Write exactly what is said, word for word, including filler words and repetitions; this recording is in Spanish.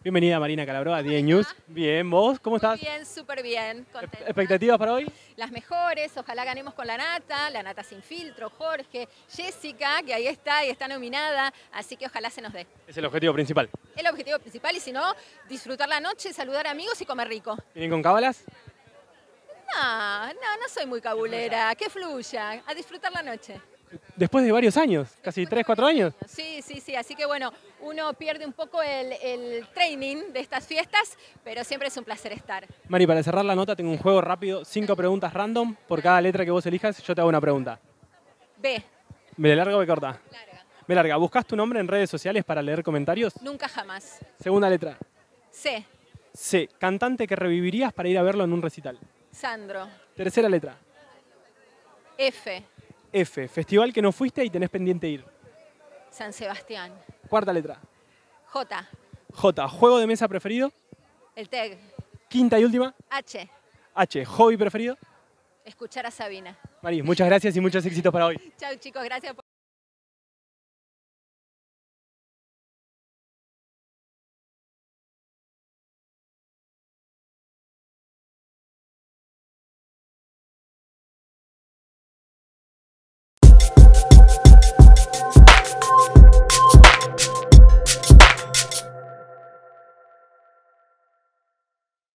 Bienvenida Marina Calabró a diez News. Bien, ¿vos? ¿Cómo estás? Muy bien, súper bien. Contenta. ¿Expectativas para hoy? Las mejores, ojalá ganemos con la Nata, la Nata sin filtro, Jorge, Jessica, que ahí está y está nominada, así que ojalá se nos dé. Es el objetivo principal. El objetivo principal y si no, disfrutar la noche, saludar amigos y comer rico. ¿Vienen con cábalas? No, no, no soy muy cabulera, que fluya, a disfrutar la noche. Después de varios años, casi tres, cuatro años. Sí, sí, sí, así que bueno, uno pierde un poco el, el training de estas fiestas, pero siempre es un placer estar. Mari, para cerrar la nota tengo un juego rápido, cinco preguntas random. Por cada letra que vos elijas, yo te hago una pregunta. B. ¿Me larga o me corta? Larga. Me larga. ¿Buscas tu nombre en redes sociales para leer comentarios? Nunca jamás. Segunda letra. C. C. Cantante que revivirías para ir a verlo en un recital. Sandro. Tercera letra. F. F. Festival que no fuiste y tenés pendiente ir. San Sebastián. Cuarta letra. J. J. Juego de mesa preferido. El T E G. Quinta y última. H. H. Hobby preferido. Escuchar a Sabina. Mari, muchas gracias y muchos éxitos para hoy. Chao chicos, gracias por...